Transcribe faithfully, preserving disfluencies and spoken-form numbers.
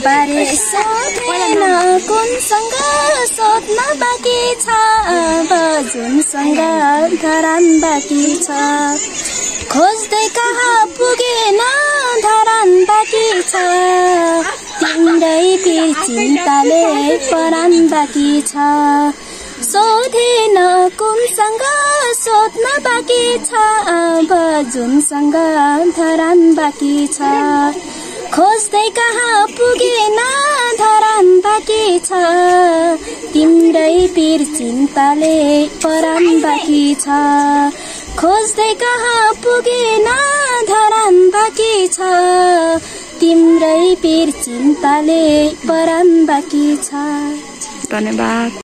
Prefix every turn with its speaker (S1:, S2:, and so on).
S1: बारे सोधेन कुनसँग सोध्न बाँकी छ अब जुनसँग धरान बाँकी छ खोज्दै कहाँ पुगेन धरान बाँकी छ तिम्रै पिर चिन्ताले परान बाँकी छ सोधेन कुनसँग सोध्न बाँकी छ अब जुनसँग धरान बाँकी छ खोज्दै कहाँ पुगेन धरान बाँकी छ तिम्रै पिर चिन्ताले परान बाँकी छ खोज्दै कहाँ पुगेन धरान बाँकी छ तिम्रै पिर चिन्ताले परान बाँकी छ।
S2: धन्यवाद।